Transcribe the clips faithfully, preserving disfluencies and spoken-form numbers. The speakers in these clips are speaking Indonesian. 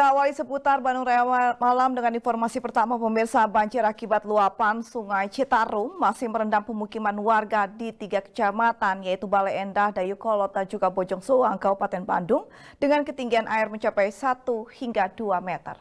Kita awali seputar Bandung Raya Malam dengan informasi pertama. Pemirsa, banjir akibat luapan Sungai Citarum masih merendam pemukiman warga di tiga kecamatan yaitu Bale Endah, Dayeuhkolot, dan juga Bojong Soang, Kabupaten Bandung dengan ketinggian air mencapai satu hingga dua meter.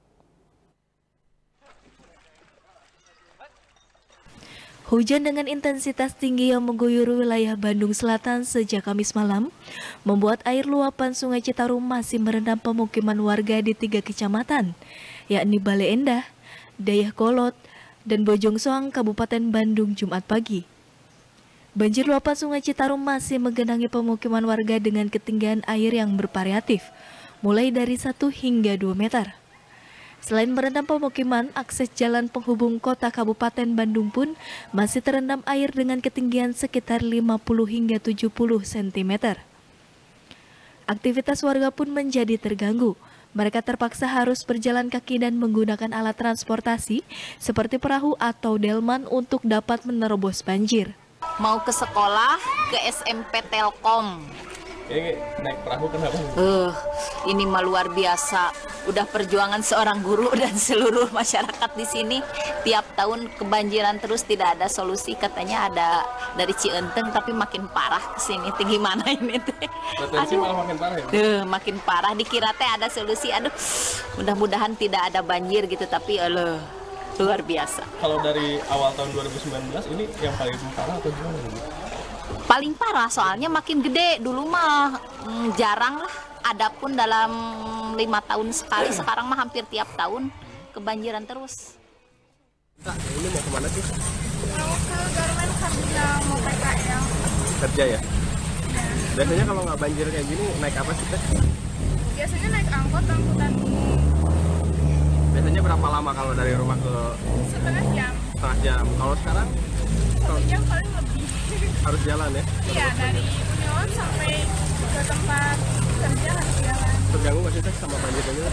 Hujan dengan intensitas tinggi yang mengguyur wilayah Bandung Selatan sejak Kamis malam membuat air luapan Sungai Citarum masih merendam pemukiman warga di tiga kecamatan, yakni Bale Endah, Dayeuhkolot, dan Bojong Soang, Kabupaten Bandung Jumat pagi. Banjir luapan Sungai Citarum masih menggenangi pemukiman warga dengan ketinggian air yang bervariatif, mulai dari satu hingga dua meter. Selain merendam pemukiman, akses jalan penghubung kota Kabupaten Bandung pun masih terendam air dengan ketinggian sekitar lima puluh hingga tujuh puluh sentimeter. Aktivitas warga pun menjadi terganggu. Mereka terpaksa harus berjalan kaki dan menggunakan alat transportasi seperti perahu atau delman untuk dapat menerobos banjir. Mau ke sekolah, ke S M P Telkom. Ini naik perahu kenapa? Uh, ini mah luar biasa. Udah perjuangan seorang guru dan seluruh masyarakat di sini. Tiap tahun kebanjiran terus, tidak ada solusi. Katanya ada dari Cienteng, tapi makin parah ke sini. Gimana ini teh? Potensi malah makin parah ya? Uh, makin parah. Dikira teh ada solusi. Aduh, mudah-mudahan tidak ada banjir gitu. Tapi aduh, luar biasa. Kalau dari awal tahun dua ribu sembilan belas ini yang paling parah atau gimana? Paling parah soalnya makin gede. Dulu mah mm, jarang lah. Adapun dalam lima tahun sekali, sekarang mah hampir tiap tahun kebanjiran terus. Kak, ini mau kemana sih? Mau ke Garmen Sarjana, mau P K L. Kerja ya? Ya. Biasanya kalau nggak banjir kayak gini, naik apa sih, Teh? Biasanya naik angkot, angkutan umum. Biasanya berapa lama kalau dari rumah ke Setengah jam. setengah jam? Kalau sekarang Satu jam paling lebih. harus jalan ya? Iya, dari Union sampai ke tempat kerja harus jalan. Terganggu nggak sih, Teh, sama banjir ini?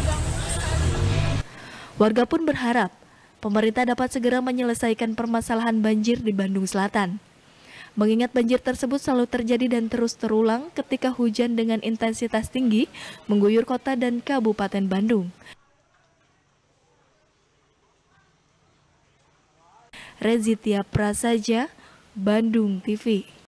Warga pun berharap pemerintah dapat segera menyelesaikan permasalahan banjir di Bandung Selatan. Mengingat banjir tersebut selalu terjadi dan terus terulang ketika hujan dengan intensitas tinggi mengguyur kota dan Kabupaten Bandung. Rezitia Prasaja, Bandung T V.